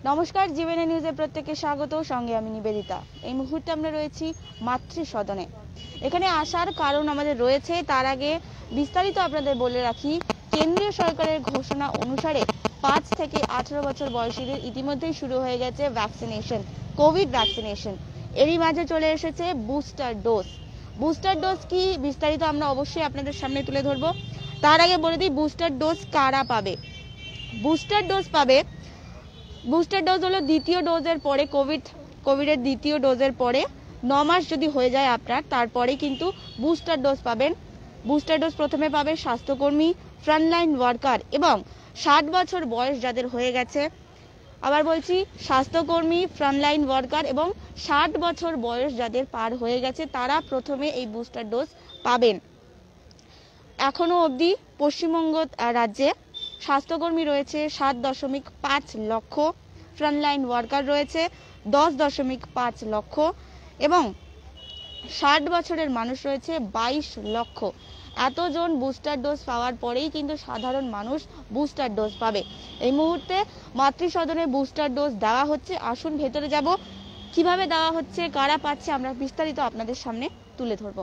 নমস্কার, জিবিএন নিউজে প্রত্যেককে স্বাগত। সঙ্গে আমি নিবেদিতা। এই মুহূর্তে আমরা রয়েছি মাতৃ সদনে। এখানে আসার কারণ আমাদের রয়েছে, তার আগে বিস্তারিত আপনাদের বলে রাখি। কেন্দ্রীয় সরকারের ঘোষণা অনুসারে 5 থেকে 18 বছর বয়সীদের ইতিমধ্যেই শুরু হয়ে গেছে ভ্যাকসিনেশন, কোভিড ভ্যাকসিনেশন। এরই মাঝে চলে এসেছে বুস্টার ডোজ। বুস্টার ডোজ কি বিস্তারিত আমরা অবশ্যই আপনাদের সামনে তুলে ধরবো। তার আগে বলে দিই বুস্টার ডোজ কারা পাবে। বুস্টার ডোজ পাবে, বুস্টার ডোজ হলো দ্বিতীয় ডোজের পরে, কোভিডের দ্বিতীয় ডোজের পরে 9 মাস যদি হয়ে যায় আপনার, তারপরে কিন্তু বুস্টার ডোজ পাবেন। বুস্টার ডোজ প্রথমে পাবে স্বাস্থ্যকর্মী, ফ্রন্টলাইন ওয়ার্কার এবং 60 বছর বয়স যাদের হয়ে গেছে। আবার বলছি, স্বাস্থ্যকর্মী, ফ্রন্টলাইন ওয়ার্কার এবং 60 বছর বয়স যাদের পার হয়ে গেছে তারা প্রথমে এই বুস্টার ডোজ পাবেন। এখনো অবধি পশ্চিমবঙ্গ রাজ্যে স্বাস্থ্যকর্মী রয়েছে 7.5 লক্ষ, ফ্রন্টলাইন ওয়ার্কার রয়েছে 10.5 লক্ষ এবং 60 বছরের মানুষ রয়েছে 22 লক্ষ। এতজন বুস্টার ডোজ পাওয়ার পরেই কিন্তু সাধারণ মানুষ বুস্টার ডোজ পাবে। এই মুহূর্তে মাতৃসদনে বুস্টার ডোজ দেওয়া হচ্ছে। আসুন ভেতরে যাব, কিভাবে দেওয়া হচ্ছে, কারা পাচ্ছে, আমরা বিস্তারিত আপনাদের সামনে তুলে ধরবো।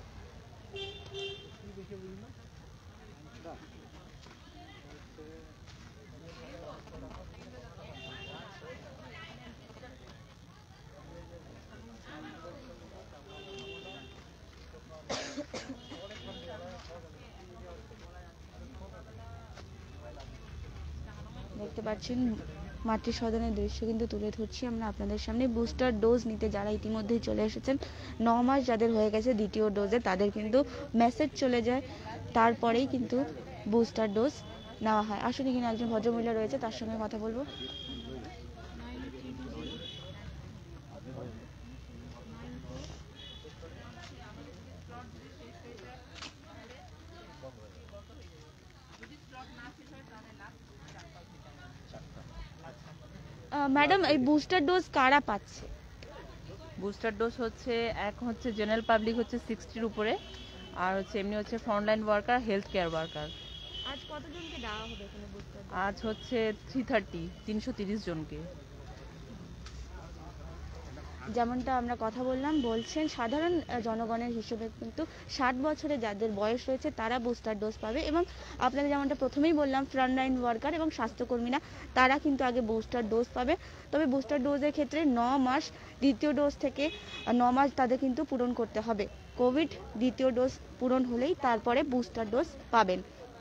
দেখতে পাচ্ছেন মাতৃসদনের দৃশ্য কিন্তু তুলে ধরছি আমরা আপনাদের সামনে। বুস্টার ডোজ নিতে যারা ইতিমধ্যেই চলে এসেছেন, 9 মাস যাদের হয়ে গেছে দ্বিতীয় ডোজে, তাদের কিন্তু মেসেজ চলে যায়, তারপরেই কিন্তু বুস্টার ডোজ নেওয়া হয়। আসলে কিনা একজন ভদ্রমহিলা রয়েছে, তার সঙ্গে কথা বলবো। ম্যাডাম, এই বুস্টার ডোজ কারা পাচ্ছে? বুস্টার ডোজ হচ্ছে জেনারেল পাবলিক হচ্ছে 60-র উপরে, আর হচ্ছে এমনি হচ্ছে frontline worker, health care worker. আজ কতজনকে দেওয়া হবে এখানে বুস্টার ডোজ? আজ হচ্ছে 330 জনকে। যেমনটা আমরা কথা বললাম, বলছেন সাধারণ জনগণের হিসেবে কিন্তু 60 বছরে যাদের বয়স রয়েছে তারা বুস্টার ডোজ পাবে এবং আপনাদের যেমনটা প্রথমেই বললাম, ফ্রন্টলাইন ওয়ার্কার এবং স্বাস্থ্যকর্মীরা তারা কিন্তু আগে বুস্টার ডোজ পাবে। তবে বুস্টার ডোজের ক্ষেত্রে 9 মাস, দ্বিতীয় ডোজ থেকে 9 মাস তাদের কিন্তু পূরণ করতে হবে। কোভিড দ্বিতীয় ডোজ পূরণ হলেই তারপরে বুস্টার ডোজ পাবেন।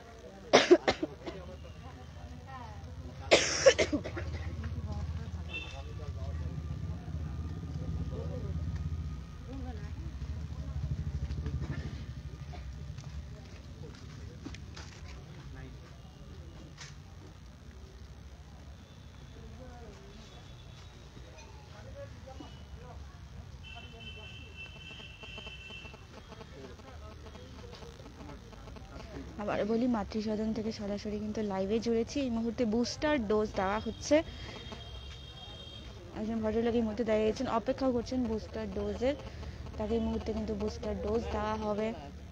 আবার বলি, মাতৃসদন থেকে সরাসরি কিন্তু লাইভে জুড়েছি। এই মুহূর্তে বুস্টার ডোজ দেওয়া হচ্ছে। একজন ভদ্রলোক এই মুহূর্তে দাঁড়িয়েছেন, অপেক্ষা করছেন বুস্টার ডোজের। তাকে এই মুহূর্তে কিন্তু বুস্টার ডোজ দেওয়া হবে।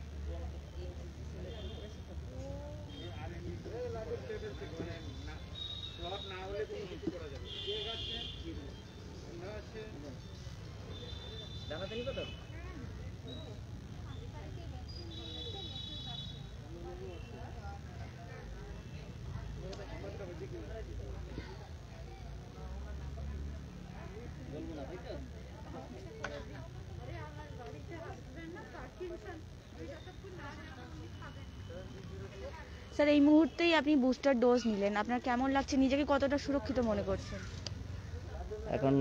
স্যার, এই মুহূর্তেই আপনি বুস্টার ডোজ নিলেন, আপনার কেমন লাগছে? নিজেকে কতটা সুরক্ষিত মনে করছেন? এখন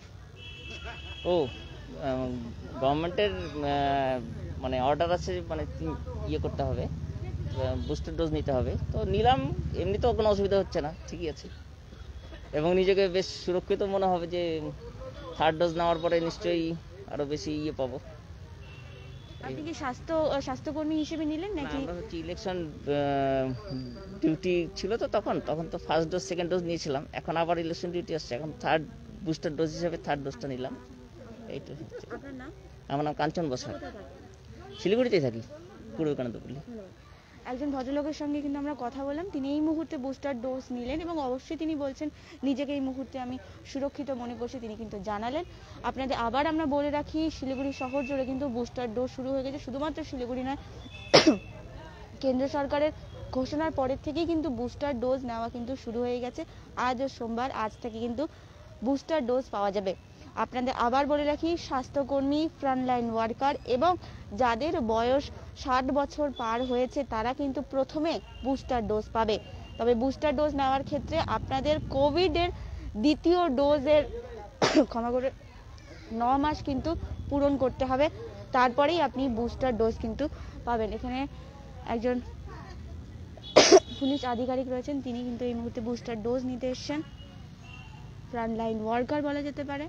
গভর্নমেন্টের মানে অর্ডার আছে, মানে ইয়ে করতে হবে, বুস্টার ডোজ নিতে হবে, তো নিলাম। এমনিতেও কোনো অসুবিধা হচ্ছে না, ঠিকই আছে এবং নিজেকে বেশ সুরক্ষিত মনে হবে যে থার্ড ডোজ নেওয়ার পরে নিশ্চয়ই আরও বেশি ইয়ে পাবো। আপনি কি স্বাস্থ্যকর্মী হিসেবে নিলেন নাকি? আমরা হচ্ছে ইলেকশন ডিউটি ছিল, তো তখন তো ফার্স্ট ডোজ সেকেন্ড ডোজ নিয়েছিলাম। এখন আবার ইলেকশন ডিউটি আসছে, এখন থার্ড বুস্টার ডোজ হিসেবে থার্ড ডোজটা নিলাম। এইটা হচ্ছে। আপনার নাম? আমার নাম কাঞ্চন বসাক, শিলিগুড়িতেই থাকি, পূর্ব বিবেকানন্দ পল্লী। একজন ভদ্রলোকের সঙ্গে কিন্তু আমরা কথা বললাম, তিনি এই মুহূর্তে বুস্টার ডোজ নিলেন এবং অবশ্যই তিনি বলছেন নিজেকে এই মুহূর্তে আমি সুরক্ষিত মনে করছি, তিনি কিন্তু জানালেন। আপনাদের আবার আমরা বলে রাখি, শিলিগুড়ি শহর জুড়ে কিন্তু বুস্টার ডোজ শুরু হয়ে গেছে, শুধুমাত্র শিলিগুড়ি নয়, কেন্দ্র সরকারের ঘোষণার পরের থেকেই কিন্তু বুস্টার ডোজ নেওয়া কিন্তু শুরু হয়ে গেছে। আজও সোমবার, আজ থেকে কিন্তু বুস্টার ডোজ পাওয়া যাবে। আপনাদের আবার বলে রাখি, স্বাস্থ্যকর্মী, ফ্রন্টলাইন ওয়ার্কার এবং যাদের বয়স 60 বছর পার হয়েছে তারা কিন্তু প্রথমে বুস্টার ডোজ পাবে। তবে বুস্টার ডোজ নেওয়ার ক্ষেত্রে আপনাদের কোভিডের দ্বিতীয় ডোজের ক্ষমা করে 9 মাস কিন্তু পূরণ করতে হবে, তারপরেই আপনি বুস্টার ডোজ কিন্তু পাবেন। এখানে একজন পুলিশ আধিকারিক রয়েছেন, তিনি কিন্তু এই মুহূর্তে বুস্টার ডোজ নিতে এসেছেন, ফ্রন্টলাইন ওয়ার্কার বলা যেতে পারে।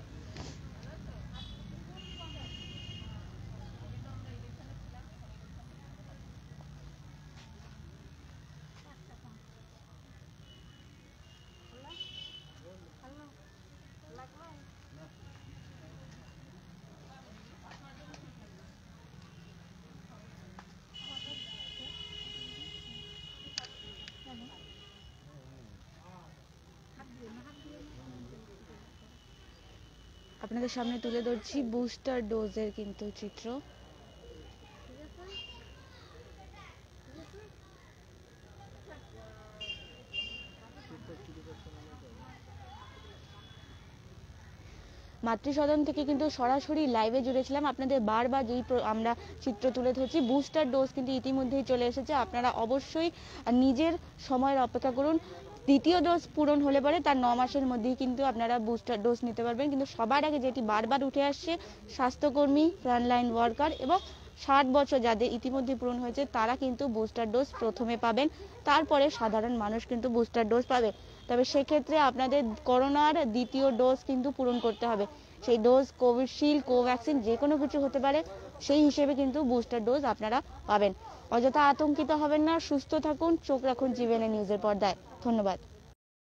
আপনাদের সামনে তুলে ধরছি বুস্টার ডোজের কিন্তু চিত্র। মাতৃসদন থেকে কিন্তু সরাসরি লাইভে জুড়েছিলাম, আপনাদের বারবার যেই আমরা চিত্র তুলে ধরছি, বুস্টার ডোজ কিন্তু ইতিমধ্যেই চলে এসেছে। আপনারা অবশ্যই নিজের সময়ের অপেক্ষা করুন, দ্বিতীয় ডোজ পূরণ হলে পরে তার 9 মাসের মধ্যেই কিন্তু আপনারা বুস্টার ডোজ নিতে পারবেন। কিন্তু সবার আগে যেটি বারবার উঠে আসছে, স্বাস্থ্যকর্মী, ফ্রন্টলাইন ওয়ার্কার এবং 60 বছর যাদের ইতিমধ্যে পূরণ হয়েছে তারা কিন্তু বুস্টার ডোজ প্রথমে পাবেন, তারপরে সাধারণ মানুষ কিন্তু বুস্টার ডোজ পাবে। তবে সেক্ষেত্রে আপনাদের করোনার দ্বিতীয় ডোজ কিন্তু পূরণ করতে হবে। সেই ডোজ কোভিশিল্ড, কোভ্যাক্সিন যে কোনো কিছু হতে পারে, সেই হিসেবে কিন্তু বুস্টার ডোজ আপনারা পাবেন। অযথা আতঙ্কিত হবেন না, সুস্থ থাকুন, চোখ রাখুন জিবিএন নিউজের পর্দায়। ধন্যবাদ।